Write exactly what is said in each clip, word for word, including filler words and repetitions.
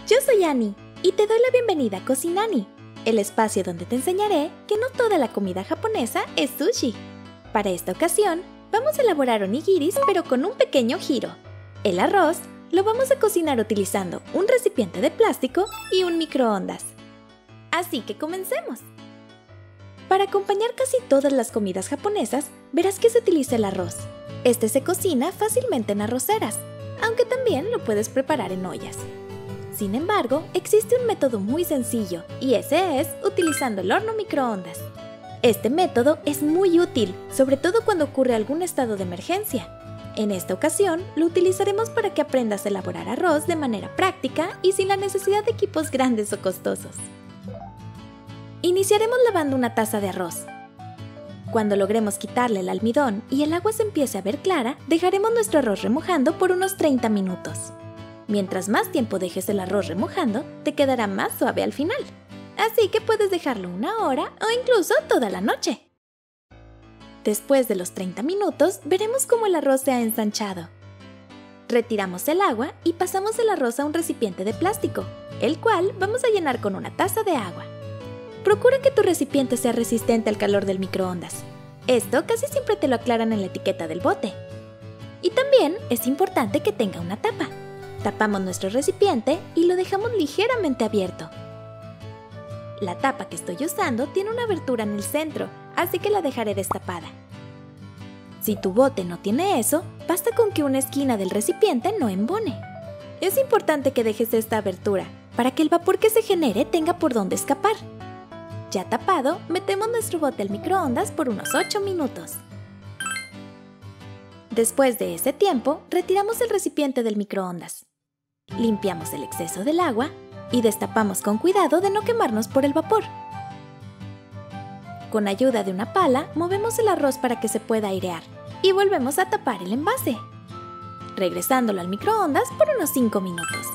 Yo soy Annie y te doy la bienvenida a Cocinani, el espacio donde te enseñaré que no toda la comida japonesa es sushi. Para esta ocasión, vamos a elaborar onigiris pero con un pequeño giro. El arroz lo vamos a cocinar utilizando un recipiente de plástico y un microondas. Así que comencemos. Para acompañar casi todas las comidas japonesas, verás que se utiliza el arroz. Este se cocina fácilmente en arroceras, aunque también lo puedes preparar en ollas. Sin embargo, existe un método muy sencillo, y ese es utilizando el horno microondas. Este método es muy útil, sobre todo cuando ocurre algún estado de emergencia. En esta ocasión, lo utilizaremos para que aprendas a elaborar arroz de manera práctica y sin la necesidad de equipos grandes o costosos. Iniciaremos lavando una taza de arroz. Cuando logremos quitarle el almidón y el agua se empiece a ver clara, dejaremos nuestro arroz remojando por unos treinta minutos. Mientras más tiempo dejes el arroz remojando, te quedará más suave al final. Así que puedes dejarlo una hora o incluso toda la noche. Después de los treinta minutos, veremos cómo el arroz se ha ensanchado. Retiramos el agua y pasamos el arroz a un recipiente de plástico, el cual vamos a llenar con una taza de agua. Procura que tu recipiente sea resistente al calor del microondas. Esto casi siempre te lo aclaran en la etiqueta del bote. Y también es importante que tenga una tapa. Tapamos nuestro recipiente y lo dejamos ligeramente abierto. La tapa que estoy usando tiene una abertura en el centro, así que la dejaré destapada. Si tu bote no tiene eso, basta con que una esquina del recipiente no embone. Es importante que dejes esta abertura, para que el vapor que se genere tenga por dónde escapar. Ya tapado, metemos nuestro bote al microondas por unos ocho minutos. Después de ese tiempo, retiramos el recipiente del microondas. Limpiamos el exceso del agua y destapamos con cuidado de no quemarnos por el vapor. Con ayuda de una pala, movemos el arroz para que se pueda airear y volvemos a tapar el envase, regresándolo al microondas por unos cinco minutos.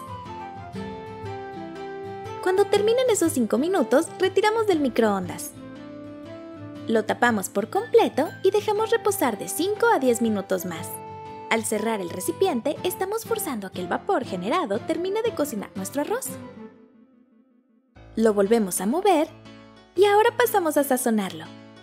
Cuando terminen esos cinco minutos, retiramos del microondas. Lo tapamos por completo y dejamos reposar de cinco a diez minutos más. Al cerrar el recipiente, estamos forzando a que el vapor generado termine de cocinar nuestro arroz. Lo volvemos a mover y ahora pasamos a sazonarlo.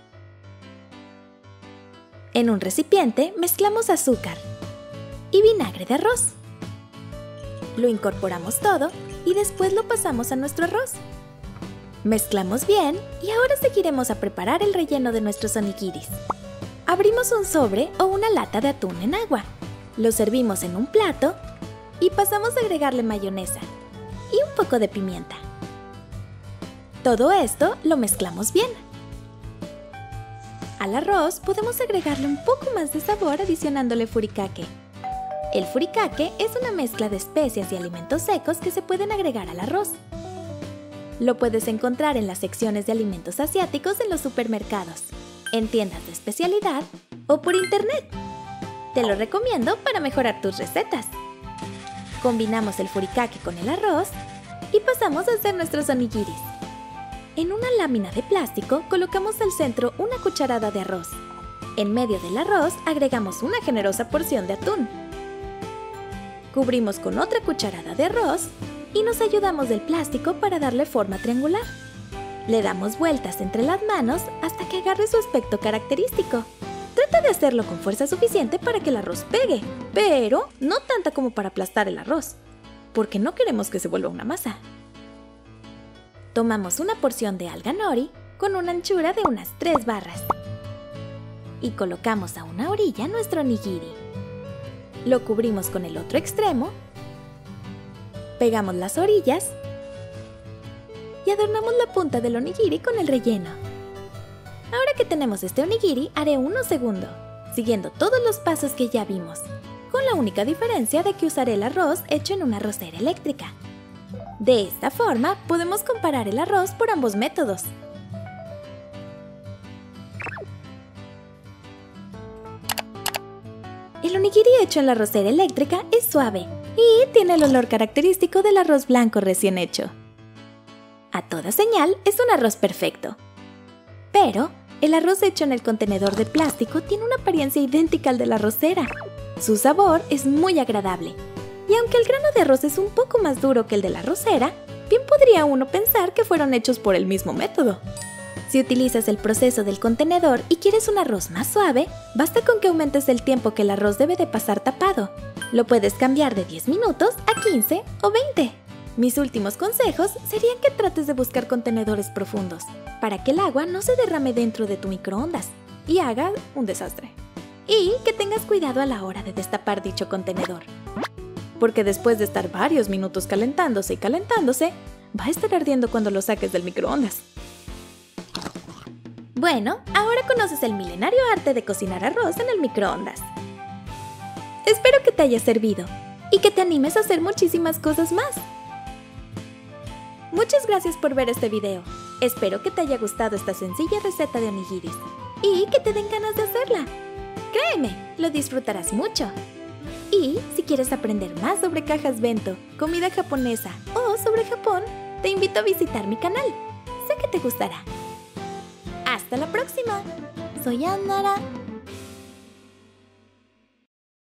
En un recipiente mezclamos azúcar y vinagre de arroz. Lo incorporamos todo y después lo pasamos a nuestro arroz. Mezclamos bien y ahora seguiremos a preparar el relleno de nuestros onigiris. Abrimos un sobre o una lata de atún en agua. Lo servimos en un plato y pasamos a agregarle mayonesa y un poco de pimienta. Todo esto lo mezclamos bien. Al arroz podemos agregarle un poco más de sabor adicionándole furikake. El furikake es una mezcla de especias y alimentos secos que se pueden agregar al arroz. Lo puedes encontrar en las secciones de alimentos asiáticos en los supermercados, en tiendas de especialidad o por internet. Te lo recomiendo para mejorar tus recetas. Combinamos el furikake con el arroz y pasamos a hacer nuestros onigiris. En una lámina de plástico colocamos al centro una cucharada de arroz. En medio del arroz agregamos una generosa porción de atún. Cubrimos con otra cucharada de arroz y nos ayudamos del plástico para darle forma triangular. Le damos vueltas entre las manos hasta que agarre su aspecto característico. Trata de hacerlo con fuerza suficiente para que el arroz pegue, pero no tanta como para aplastar el arroz, porque no queremos que se vuelva una masa. Tomamos una porción de alga nori con una anchura de unas tres barras y colocamos a una orilla nuestro onigiri. Lo cubrimos con el otro extremo, pegamos las orillas y adornamos la punta del onigiri con el relleno. Ahora que tenemos este onigiri, haré uno segundo, siguiendo todos los pasos que ya vimos, con la única diferencia de que usaré el arroz hecho en una arrocera eléctrica. De esta forma, podemos comparar el arroz por ambos métodos. El onigiri hecho en la arrocera eléctrica es suave y tiene el olor característico del arroz blanco recién hecho. A toda señal, es un arroz perfecto. Pero el arroz hecho en el contenedor de plástico tiene una apariencia idéntica al de la arrocera. Su sabor es muy agradable Y aunque el grano de arroz es un poco más duro que el de la arrocera, bien podría uno pensar que fueron hechos por el mismo método. Si utilizas el proceso del contenedor y quieres un arroz más suave, basta con que aumentes el tiempo que el arroz debe de pasar tapado. Lo puedes cambiar de diez minutos a quince o veinte. Mis últimos consejos serían que trates de buscar contenedores profundos, para que el agua no se derrame dentro de tu microondas y haga un desastre. Y que tengas cuidado a la hora de destapar dicho contenedor, porque después de estar varios minutos calentándose y calentándose, va a estar ardiendo cuando lo saques del microondas. Bueno, ahora conoces el milenario arte de cocinar arroz en el microondas. Espero que te haya servido y que te animes a hacer muchísimas cosas más. Muchas gracias por ver este video. Espero que te haya gustado esta sencilla receta de onigiris y que te den ganas de hacerla. Créeme, lo disfrutarás mucho. Y si quieres aprender más sobre cajas bento, comida japonesa o sobre Japón, te invito a visitar mi canal. Sé que te gustará. ¡Hasta la próxima! Soy Annara.